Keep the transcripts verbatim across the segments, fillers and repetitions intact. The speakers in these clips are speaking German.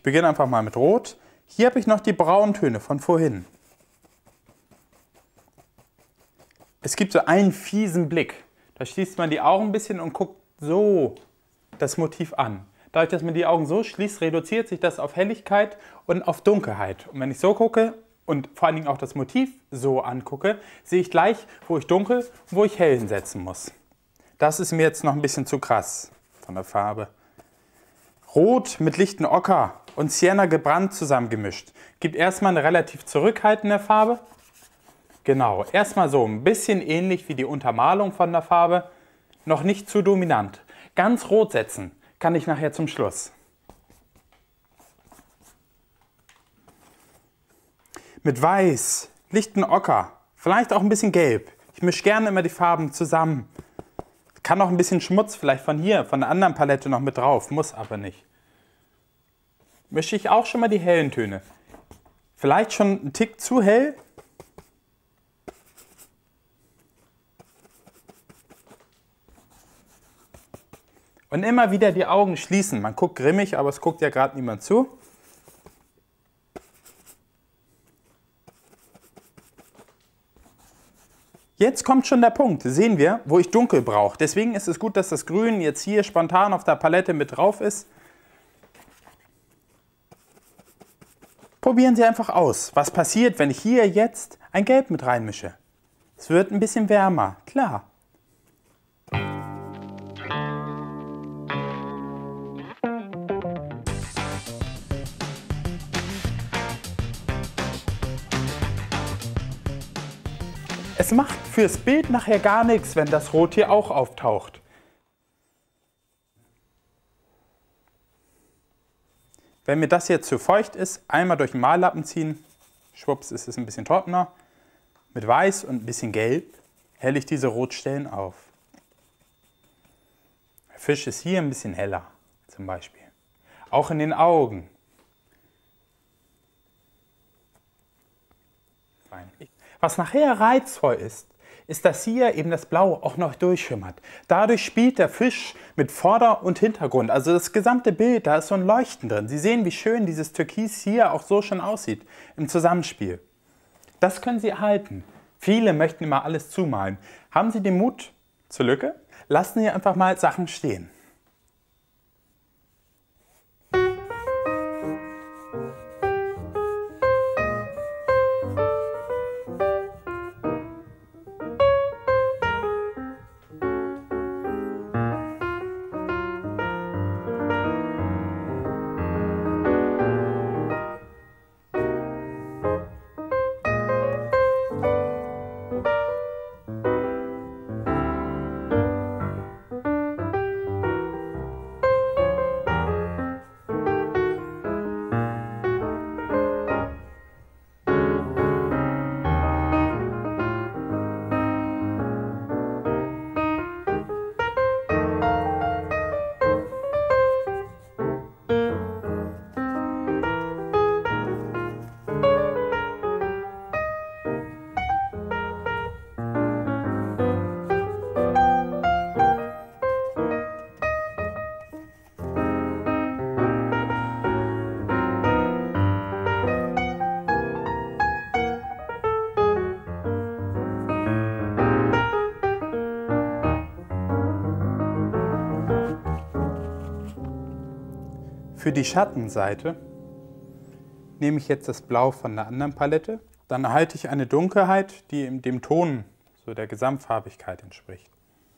beginne einfach mal mit Rot. Hier habe ich noch die Brauntöne von vorhin. Es gibt so einen fiesen Blick. Da schließt man die Augen ein bisschen und guckt so das Motiv an. Dadurch, dass man die Augen so schließt, reduziert sich das auf Helligkeit und auf Dunkelheit. Und wenn ich so gucke und vor allen Dingen auch das Motiv so angucke, sehe ich gleich, wo ich dunkel und wo ich hell hinsetzen muss. Das ist mir jetzt noch ein bisschen zu krass von der Farbe. Rot mit lichten Ocker und Sienna gebrannt zusammengemischt. Gibt erstmal eine relativ zurückhaltende Farbe. Genau, erstmal so ein bisschen ähnlich wie die Untermalung von der Farbe. Noch nicht zu dominant. Ganz rot setzen kann ich nachher zum Schluss. Mit Weiß, lichten Ocker, vielleicht auch ein bisschen Gelb. Ich mische gerne immer die Farben zusammen. Kann auch ein bisschen Schmutz vielleicht von hier, von der anderen Palette noch mit drauf, muss aber nicht. Mische ich auch schon mal die hellen Töne. Vielleicht schon einen Tick zu hell. Und immer wieder die Augen schließen. Man guckt grimmig, aber es guckt ja gerade niemand zu. Jetzt kommt schon der Punkt, sehen wir, wo ich dunkel brauche. Deswegen ist es gut, dass das Grün jetzt hier spontan auf der Palette mit drauf ist. Probieren Sie einfach aus, was passiert, wenn ich hier jetzt ein Gelb mit reinmische. Es wird ein bisschen wärmer, klar. Es macht fürs Bild nachher gar nichts, wenn das Rot hier auch auftaucht. Wenn mir das jetzt zu feucht ist, einmal durch den Mallappen ziehen, schwupps ist es ein bisschen trockener. Mit Weiß und ein bisschen Gelb helle ich diese Rotstellen auf. Der Fisch ist hier ein bisschen heller, zum Beispiel. Auch in den Augen. Was nachher reizvoll ist, ist, dass hier eben das Blau auch noch durchschimmert. Dadurch spielt der Fisch mit Vorder- und Hintergrund. Also das gesamte Bild, da ist so ein Leuchten drin. Sie sehen, wie schön dieses Türkis hier auch so schon aussieht im Zusammenspiel. Das können Sie erhalten. Viele möchten immer alles zumalen. Haben Sie den Mut zur Lücke? Lassen Sie einfach mal Sachen stehen. Für die Schattenseite nehme ich jetzt das Blau von der anderen Palette. Dann erhalte ich eine Dunkelheit, die dem Ton, so der Gesamtfarbigkeit entspricht.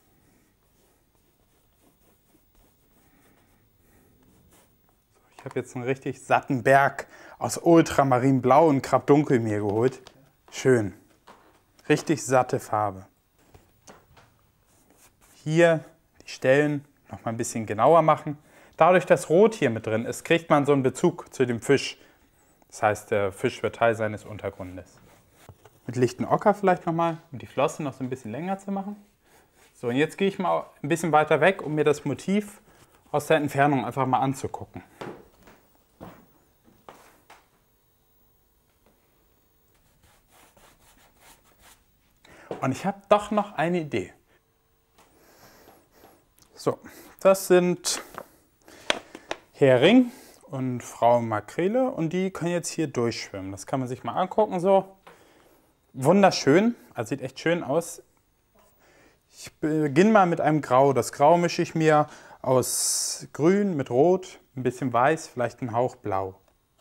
Ich habe jetzt einen richtig satten Berg aus Ultramarinblau und Krabdunkel mir geholt. Schön. Richtig satte Farbe. Hier die Stellen noch mal ein bisschen genauer machen. Dadurch, dass Rot hier mit drin ist, kriegt man so einen Bezug zu dem Fisch. Das heißt, der Fisch wird Teil seines Untergrundes. Mit lichten Ocker vielleicht nochmal, um die Flossen noch so ein bisschen länger zu machen. So, und jetzt gehe ich mal ein bisschen weiter weg, um mir das Motiv aus der Entfernung einfach mal anzugucken. Und ich habe doch noch eine Idee. So, das sind Hering und Frau Makrele und die können jetzt hier durchschwimmen. Das kann man sich mal angucken so. Wunderschön, also sieht echt schön aus. Ich beginne mal mit einem Grau. Das Grau mische ich mir aus Grün mit Rot, ein bisschen Weiß, vielleicht ein Hauch Blau.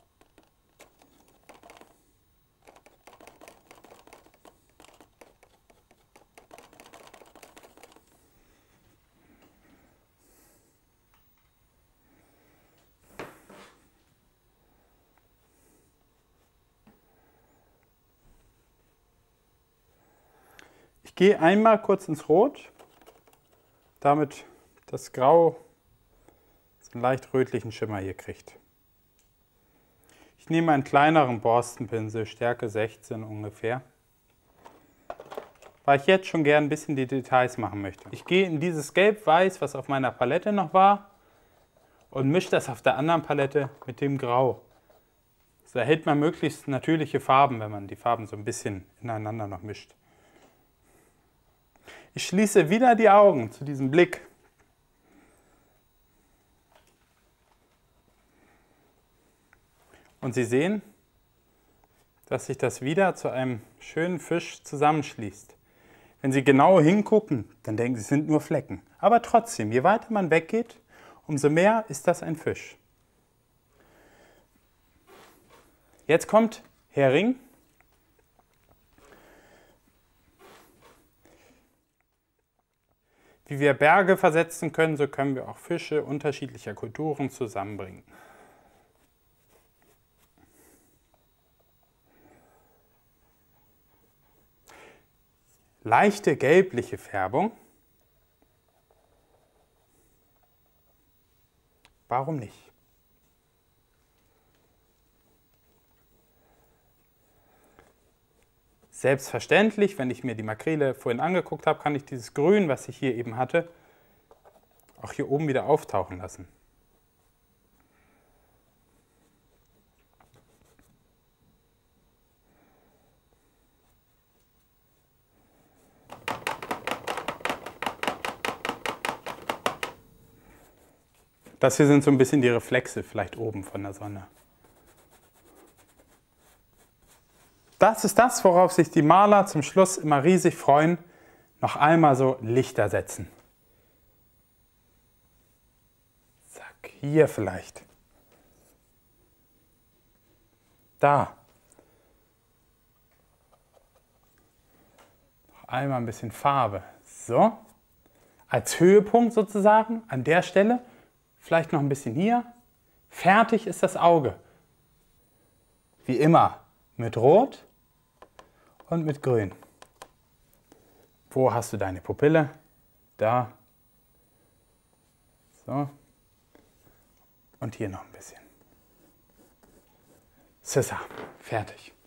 Ich gehe einmal kurz ins Rot, damit das Grau so einen leicht rötlichen Schimmer hier kriegt. Ich nehme einen kleineren Borstenpinsel, Stärke sechzehn ungefähr, weil ich jetzt schon gern ein bisschen die Details machen möchte. Ich gehe in dieses Gelb-Weiß, was auf meiner Palette noch war, und mische das auf der anderen Palette mit dem Grau. So erhält man möglichst natürliche Farben, wenn man die Farben so ein bisschen ineinander noch mischt. Ich schließe wieder die Augen zu diesem Blick. Und Sie sehen, dass sich das wieder zu einem schönen Fisch zusammenschließt. Wenn Sie genau hingucken, dann denken Sie, es sind nur Flecken. Aber trotzdem, je weiter man weggeht, umso mehr ist das ein Fisch. Jetzt kommt Hering. Wie wir Berge versetzen können, so können wir auch Fische unterschiedlicher Kulturen zusammenbringen. Leichte gelbliche Färbung. Warum nicht? Selbstverständlich, wenn ich mir die Makrele vorhin angeguckt habe, kann ich dieses Grün, was ich hier eben hatte, auch hier oben wieder auftauchen lassen. Das hier sind so ein bisschen die Reflexe vielleicht oben von der Sonne. Das ist das, worauf sich die Maler zum Schluss immer riesig freuen. Noch einmal so Lichter setzen. Zack, hier vielleicht. Da. Noch einmal ein bisschen Farbe. So. Als Höhepunkt sozusagen an der Stelle. Vielleicht noch ein bisschen hier. Fertig ist das Auge. Wie immer mit Rot und mit Grün. Wo hast du deine Pupille? Da. So. Und hier noch ein bisschen. Sissa, fertig.